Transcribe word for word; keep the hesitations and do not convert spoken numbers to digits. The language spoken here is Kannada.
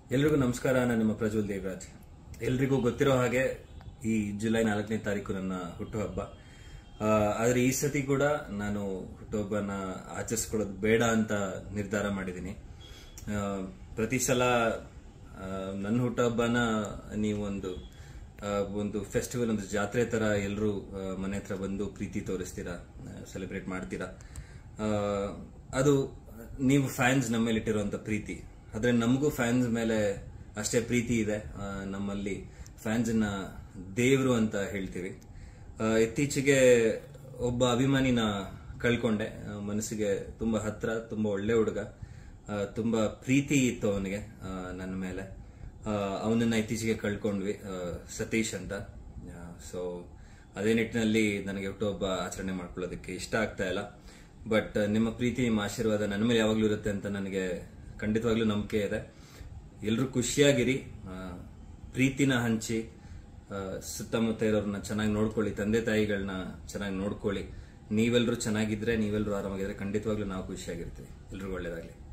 ಎಲ್ರಿಗೂ ನಮಸ್ಕಾರ. ನಾನು ನಿಮ್ಮ ಪ್ರಜ್ವಲ್ ದೇವರಾಜ್. ಎಲ್ರಿಗೂ ಗೊತ್ತಿರೋ ಹಾಗೆ ಈ ಜುಲೈ ನಾಲ್ಕನೇ ತಾರೀಕು ನನ್ನ ಹುಟ್ಟುಹಬ್ಬ. ಆದ್ರೆ ಈ ಸತಿ ಕೂಡ ನಾನು ಹುಟ್ಟುಹಬ್ಬನ ಆಚರಿಸ್ಕೊಳ್ಳೋದು ಬೇಡ ಅಂತ ನಿರ್ಧಾರ ಮಾಡಿದ್ದೀನಿ. ಪ್ರತಿ ಸಲ ನನ್ನ ಹುಟ್ಟುಹಬ್ಬನ ನೀವೊಂದು ಒಂದು ಫೆಸ್ಟಿವಲ್, ಒಂದು ಜಾತ್ರೆ ತರ ಎಲ್ಲರೂ ಮನೆ ಹತ್ರ ಬಂದು ಪ್ರೀತಿ ತೋರಿಸ್ತೀರಾ, ಸೆಲೆಬ್ರೇಟ್ ಮಾಡ್ತೀರಾ. ಅದು ನೀವು ಫ್ಯಾನ್ಸ್ ನಮ್ಮ ಮೇಲೆ ಇಟ್ಟಿರುವಂತ ಪ್ರೀತಿ. ಆದ್ರೆ ನಮಗೂ ಫ್ಯಾನ್ಸ್ ಮೇಲೆ ಅಷ್ಟೇ ಪ್ರೀತಿ ಇದೆ. ನಮ್ಮಲ್ಲಿ ಫ್ಯಾನ್ಸ್ ನ ದೇವ್ರು ಅಂತ ಹೇಳ್ತೀವಿ. ಇತ್ತೀಚೆಗೆ ಒಬ್ಬ ಅಭಿಮಾನಿನ ಕಳ್ಕೊಂಡೆ. ಮನಸ್ಸಿಗೆ ತುಂಬಾ ಹತ್ರ, ತುಂಬಾ ಒಳ್ಳೆ ಹುಡುಗ, ತುಂಬಾ ಪ್ರೀತಿ ಇತ್ತು ಅವನಿಗೆ ನನ್ನ ಮೇಲೆ. ಅವನನ್ನ ಇತ್ತೀಚೆಗೆ ಕಳ್ಕೊಂಡ್ವಿ, ಸತೀಶ್ ಅಂತ. ಸೊ ಅದೇ ನಿಟ್ಟಿನಲ್ಲಿ ನನಗೆ ಹುಟ್ಟುಹಬ್ಬ ಆಚರಣೆ ಮಾಡ್ಕೊಳ್ಳೋದಕ್ಕೆ ಇಷ್ಟ ಆಗ್ತಾ ಇಲ್ಲ. ಬಟ್ ನಿಮ್ಮ ಪ್ರೀತಿ, ನಿಮ್ಮ ಆಶೀರ್ವಾದ ನನ್ನ ಮೇಲೆ ಯಾವಾಗ್ಲೂ ಇರುತ್ತೆ ಅಂತ ನನಗೆ ಖಂಡಿತವಾಗ್ಲೂ ನಂಬಿಕೆ ಇದೆ. ಎಲ್ಲರೂ ಖುಷಿಯಾಗಿರಿ, ಪ್ರೀತಿನ ಹಂಚಿ, ಸುತ್ತಮುತ್ತ ಇರೋರನ್ನ ಚೆನ್ನಾಗಿ ನೋಡ್ಕೊಳ್ಳಿ, ತಂದೆ ತಾಯಿಗಳನ್ನ ಚೆನ್ನಾಗಿ ನೋಡ್ಕೊಳ್ಳಿ. ನೀವೆಲ್ಲರೂ ಚೆನ್ನಾಗಿದ್ರೆ, ನೀವೆಲ್ಲರೂ ಆರಾಮಾಗಿದ್ರೆ ಖಂಡಿತವಾಗ್ಲೂ ನಾವು ಖುಷಿಯಾಗಿರ್ತೀವಿ. ಎಲ್ರಿಗೂ ಒಳ್ಳೇದಾಗ್ಲಿ.